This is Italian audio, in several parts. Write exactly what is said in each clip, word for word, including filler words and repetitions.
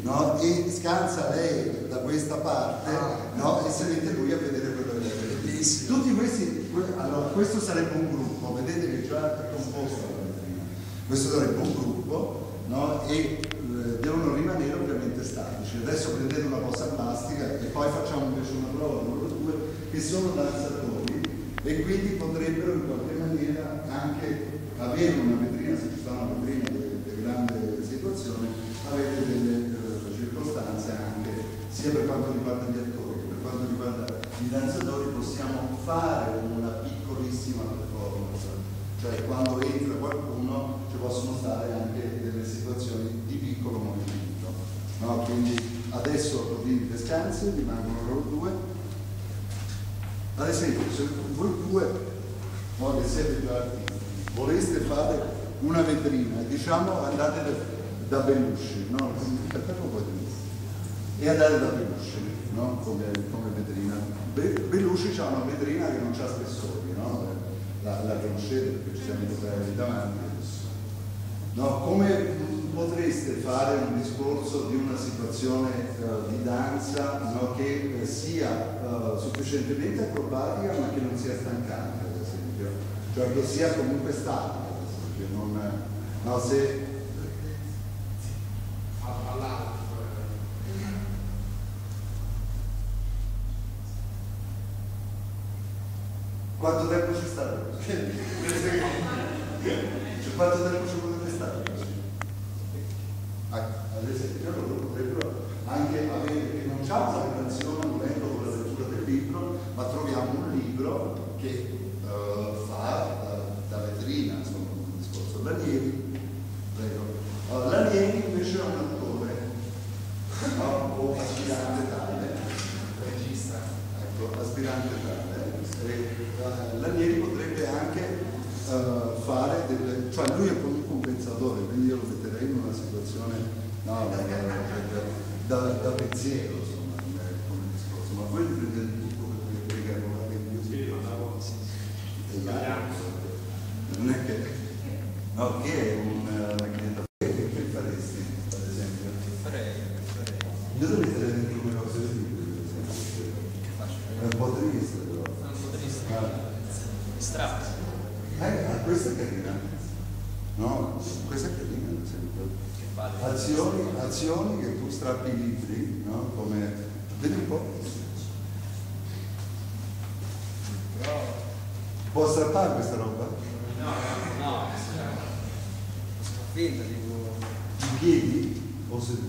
no? E scansa lei da questa parte, no? E si mette lui a vedere quello che è bellissimo. Tutti questi, allora questo sarebbe un gruppo, vedete che già è composto la vetrina. Questo sarebbe un gruppo, no? E eh, devono rimanere ovviamente statici. Adesso prendete una posa plastica e poi facciamo invece una prova numero due, che sono danzatori e quindi potrebbero in qualche maniera anche avere una vetrina, se ci sta una vetrina di, di grande situazione, avere delle eh, circostanze anche sia per quanto riguarda gli attori che per quanto riguarda i danzatori. Possiamo fare una piccolissima performance, cioè quando entra qualcuno ci possono stare anche delle situazioni di piccolo movimento, no? Quindi adesso vi descansi, rimangono loro due. Ad esempio, se voi due, no, che siete più artisti, voleste fare una vetrina, diciamo andate da, da Belushi, no? E andate da Belushi, no? Come, come vetrina. Be, Belushi ha una vetrina che non ha spessori, no? La, la conoscete perché ci siamo lì davanti. No? Come potreste fare un discorso di una situazione uh, di danza, no? Che uh, sia uh, sufficientemente acrobatica ma che non sia stancante, ad esempio, cioè che sia comunque statica, ad esempio, non, no, se quanto tempo ci state? Cioè, quanto tempo ci potete stare? Ad esempio loro potrebbero anche avere, che non c'è una relazione volendo con la lettura del libro, ma troviamo un libro che uh, fa da, da vetrina, insomma, un discorso. Lanieri, prego. Uh, Lanieri invece è un attore, no? O aspirante tale, regista, ecco, aspirante tale. E, uh, Lanieri potrebbe anche uh, fare delle, cioè lui è comunque un pensatore, quindi io lo metterei in una situazione, no, da, da, da, da pensiero, insomma, come discorso. Ma voi prendete il tutto per pregare una che io si non è che, no, che è un che, che faresti, ad esempio? Farei, farei. Io devo mettere dentro quelle cose lì, Che faccio? è un po' triste però. È un po' triste. Ah. Strano. Eh, ah, questa è carina. No, questa è carina, ad esempio. Che vale? Azioni, azioni che tu strappi i libri, no? Come. Vedi un po'. Però... Può strappare questa roba? No, no, sono finta, tipo... In piedi o seduto?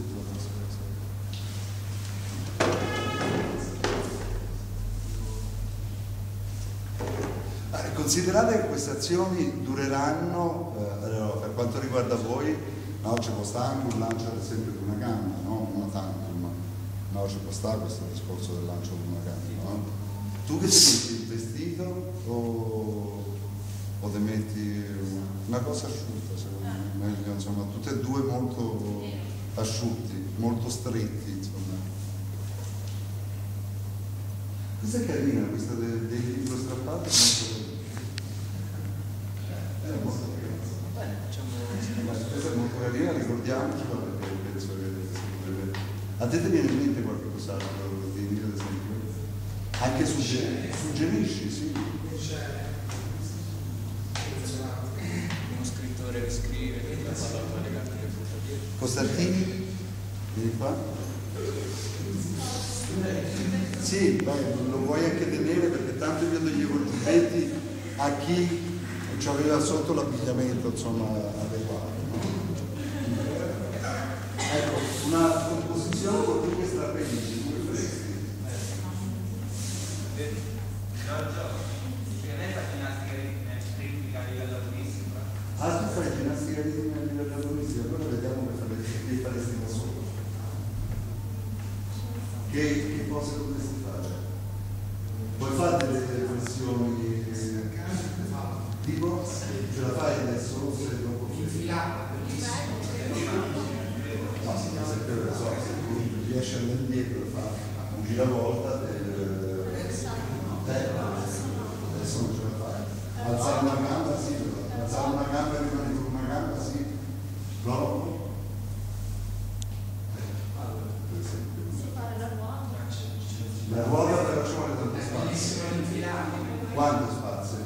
Considerate che queste azioni dureranno, eh, allora, per quanto riguarda voi, no, ci può stare anche un lancio ad esempio di una gamba, no? Una tantum, no, ci può stare questo discorso del lancio di una gamba, no? Tu che ti metti il vestito o, o ti metti una cosa asciutta, secondo me, meglio, insomma, tutte e due molto asciutti, molto stretti, insomma. Questa è carina, questa del, del libro strappato, molto Eh, molto bene, facciamo... Questa è molto carina, ricordiamocela perché penso che a te ti viene in mente qualche cos'altro di dire, ad esempio? Anche suggerisci, suggerisci, sì. Uno scrittore che scrive, che la parola le carte che butta dietro. Costantini? Vieni qua? Sì, beh, lo vuoi anche tenere perché tanto io toglievo i giubbetti a chi ci aveva sotto l'abbigliamento, insomma, adeguato. Ecco, una composizione con tutti questi strappellini, come faresti? Giorgio, dice che lei fa ginnastica ritmica a livello agonistico. Ah, tu fai ginnastica ritmica a livello agonistico, allora vediamo che faresti, che faresti da solo. Che, che cosa potresti fare? Puoi fare delle flessioni tipo? Ce la fai adesso? Se dopo infilata, bellissimo. No, sì, per esempio, so, se tu riesci ad andare indietro e fa un giravolta del... eh, adesso non ce la fai. Alzare una gamba, sì, però. Alzare una gamba e rimanere con una gamba, sì. Prova. La ruota però ci vuole tanto spazio. Bellissimo l'infilato. Quanto spazio?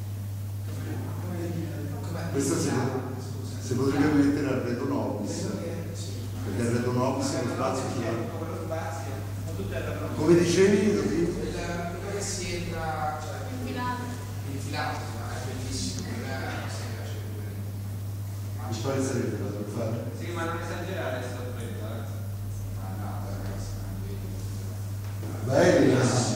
Questo si, si potrebbe mettere al Redo Nobis, perché al Redo Nobis è lo spazio ce l'ha. Come dicevi, Quello che si entra, cioè, Infilato. infilato, ma è bellissimo, non è una sera, c'è pure. mi pare sarebbe da fare. Sì, ma non esagerare, sto freddo, eh. Ma no, ragazzi, non è vero. Bene.